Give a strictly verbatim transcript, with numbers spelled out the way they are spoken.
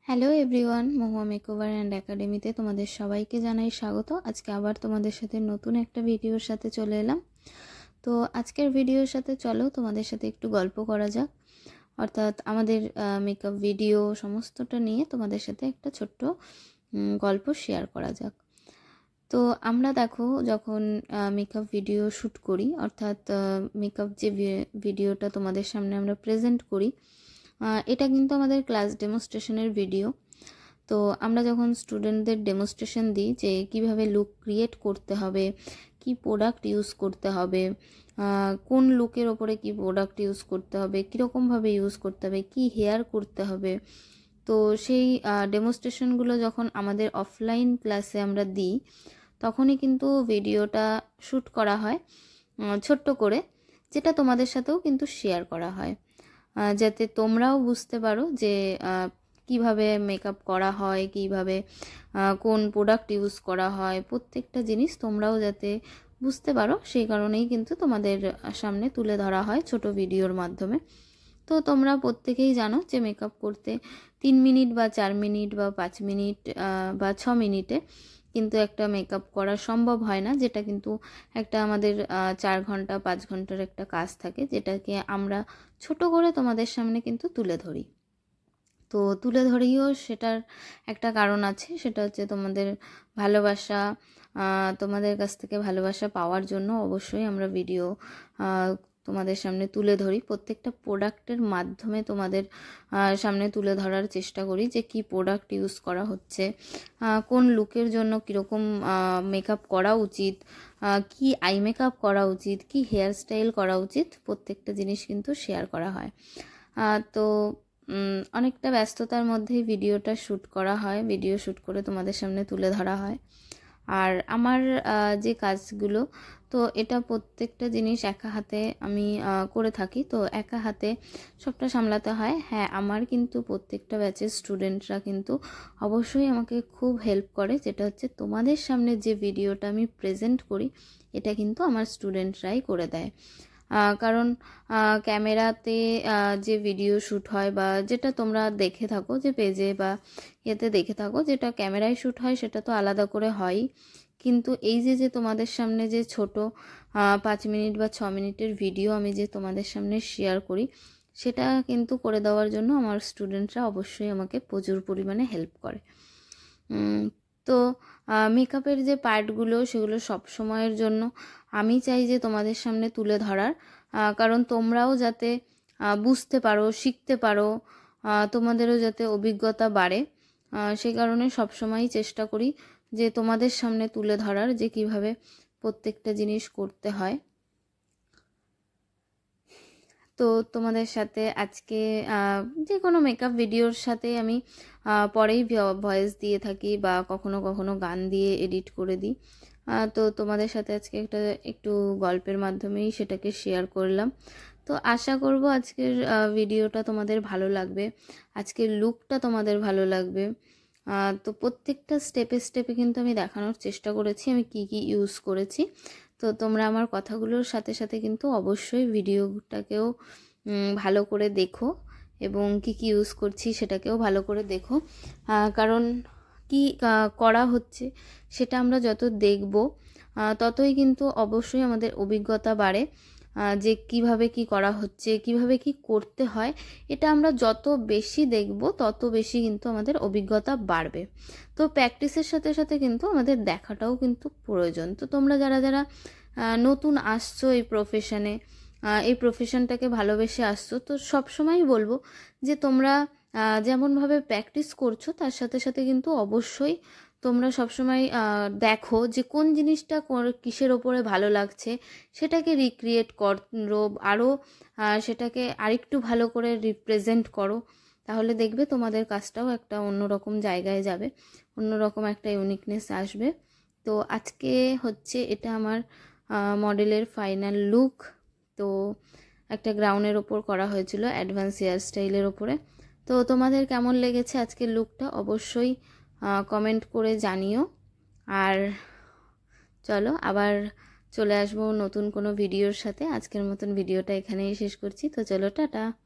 Hello everyone, Mahua makeover and একাডেমিতে তোমাদের সবাইকে জানাই স্বাগত। আজকে আবার তোমাদের সাথে নতুন একটা ভিডিওর সাথে চলে এলাম। তো আজকের ভিডিওর সাথে চলো তোমাদের সাথে একটু গল্প করা যাক, অর্থাৎ আমাদের মেকআপ ভিডিও সমস্তটা নিয়ে তোমাদের সাথে একটা ছোট্ট গল্প শেয়ার করা যাক। তো আমরা দেখো, যখন মেকআপ ভিডিও শ্যুট করি, অর্থাৎ মেকআপ যে ভিডিওটা তোমাদের সামনে আমরা প্রেজেন্ট করি, এটা কিন্তু আমাদের ক্লাস ডেমনস্ট্রেশনের ভিডিও। তো আমরা যখন স্টুডেন্টদের ডেমনস্ট্রেশন দিই যে কিভাবে লুক ক্রিয়েট করতে হবে, কি প্রোডাক্ট ইউজ করতে হবে, কোন লুকের ওপরে কি প্রোডাক্ট ইউজ করতে হবে, কীরকমভাবে ইউজ করতে হবে, কি হেয়ার করতে হবে, তো সেই ডেমনস্ট্রেশনগুলো যখন আমাদের অফলাইন ক্লাসে আমরা দিই, তখনই কিন্তু ভিডিওটা শ্যুট করা হয় ছোট্ট করে, যেটা তোমাদের সাথেও কিন্তু শেয়ার করা হয়, যাতে তোমরাও বুঝতে পারো যে কিভাবে মেকআপ করা হয়, কিভাবে কোন প্রোডাক্ট ইউজ করা হয়, প্রত্যেকটা জিনিস তোমরাও যাতে বুঝতে পারো, সেই কারণেই কিন্তু তোমাদের সামনে তুলে ধরা হয় ছোট ভিডিওর মাধ্যমে। তো তোমরা প্রত্যেকেই জানো যে মেকআপ করতে তিন মিনিট বা চার মিনিট বা পাঁচ মিনিট বা ছ মিনিটে কিন্তু একটা মেকআপ করা সম্ভব হয় না, যেটা কিন্তু একটা আমাদের চার ঘন্টা পাঁচ ঘন্টার একটা কাজ থাকে, যেটাকে আমরা ছোট করে তোমাদের সামনে কিন্তু তুলে ধরি। তো তুলে ধরিও সেটার একটা কারণ আছে, সেটা হচ্ছে তোমাদের ভালোবাসা, তোমাদের কাছ থেকে ভালোবাসা পাওয়ার জন্য অবশ্যই আমরা ভিডিও তোমাদের সামনে তুলে ধরি। প্রত্যেকটা প্রোডাক্টের মাধ্যমে তোমাদের সামনে তুলে ধরার চেষ্টা করি যে কি প্রোডাক্ট ইউজ করা হচ্ছে, কোন লুকের জন্য কীরকম মেকআপ করা উচিত, কি আই মেকআপ করা উচিত, কি হেয়ার স্টাইল করা উচিত, প্রত্যেকটা জিনিস কিন্তু শেয়ার করা হয়। তো অনেকটা ব্যস্ততার মধ্যেই ভিডিওটা শ্যুট করা হয়, ভিডিও শ্যুট করে তোমাদের সামনে তুলে ধরা হয়। আর আমার যে কাজগুলো, তো এটা প্রত্যেকটা জিনিস একা হাতে আমি করে থাকি, তো একা হাতে সবটা সামলাতে হয়। হ্যাঁ, আমার কিন্তু প্রত্যেকটা ব্যাচের স্টুডেন্টরা কিন্তু অবশ্যই আমাকে খুব হেল্প করে, যেটা হচ্ছে তোমাদের সামনে যে ভিডিওটা আমি প্রেজেন্ট করি, এটা কিন্তু আমার স্টুডেন্টরাই করে দেয়। কারণ ক্যামেরাতে যে ভিডিও শ্যুট হয় বা যেটা তোমরা দেখে থাকো যে পেজে বা এতে দেখে থাকো, যেটা ক্যামেরায় শ্যুট হয় সেটা তো আলাদা করে হয়, কিন্তু এই যে যে তোমাদের সামনে যে ছোট পাঁচ মিনিট বা ছ মিনিটের ভিডিও আমি যে তোমাদের সামনে শেয়ার করি, সেটা কিন্তু করে দেওয়ার জন্য আমার স্টুডেন্টরা অবশ্যই আমাকে প্রচুর পরিমাণে হেল্প করে। তো মেকআপের যে পার্টগুলো, সেগুলো সব সময়ের জন্য আমি চাই যে তোমাদের সামনে তুলে ধরার, কারণ তোমরাও যাতে বুঝতে পারো, শিখতে পারো, তোমাদেরও যাতে অভিজ্ঞতা বাড়ে, সেই কারণে সবসময়ই চেষ্টা করি যে তোমাদের সামনে তুলে ধরার যে কিভাবে প্রত্যেকটা জিনিস করতে হয়। তো তোমাদের সাথে আজকে যে কোনো মেকআপ ভিডিওর সাথে আমি পরেই ভয়েস দিয়ে থাকি বা কখনো কখনো গান দিয়ে এডিট করে দিই। তো তোমাদের সাথে আজকে একটা একটু গল্পের মাধ্যমেই সেটাকে শেয়ার করলাম। তো আশা করব আজকের ভিডিওটা তোমাদের ভালো লাগবে, আজকের লুকটা তোমাদের ভালো লাগবে। তো প্রত্যেকটা স্টেপে স্টেপে কিন্তু আমি দেখানোর চেষ্টা করেছি আমি কি কি ইউজ করেছি। তো তোমরা আমার কথাগুলোর সাথে সাথে কিন্তু অবশ্যই ভিডিওটাকেও ভালো করে দেখো এবং কি কি ইউজ করছি সেটাকেও ভালো করে দেখো, কারণ কি করা হচ্ছে সেটা আমরা যত দেখব ততই কিন্তু অবশ্যই আমাদের অভিজ্ঞতা বাড়ে, যে কিভাবে কি করা হচ্ছে, কিভাবে কি করতে হয়, এটা আমরা যত বেশি দেখব তত বেশি কিন্তু আমাদের অভিজ্ঞতা বাড়বে। তো প্র্যাকটিসের সাথে সাথে কিন্তু আমাদের দেখাটাও কিন্তু প্রয়োজন। তো তোমরা যারা যারা নতুন আসছো এই প্রফেশনে, এই প্রফেশনটাকে ভালোবেসে আসছো, তো সবসময় বলবো যে তোমরা যেমনভাবে প্র্যাকটিস করছো তার সাথে সাথে কিন্তু অবশ্যই তোমরা সবসময় দেখো যে কোন জিনিসটা কিসের ওপরে ভালো লাগছে, সেটাকে রিক্রিয়েট করো, আরও সেটাকে আরেকটু ভালো করে রিপ্রেজেন্ট করো, তাহলে দেখবে তোমাদের কাজটাও একটা অন্যরকম জায়গায় যাবে, অন্যরকম একটা ইউনিকনেস আসবে। তো আজকে হচ্ছে এটা আমার মডেলের ফাইনাল লুক। তো একটা গ্রাউন্ডের ওপর করা হয়েছিল অ্যাডভান্স হেয়ার স্টাইলের ওপরে। তো তোমাদের কেমন লেগেছে আজকের লুকটা অবশ্যই কমেন্ট করে জানিও। আর চলো আবার চলে আসবো নতুন কোনো ভিডিওর সাথে। আজকের মতন ভিডিওটা এখানেই শেষ করছি। তো চলো, টাটা।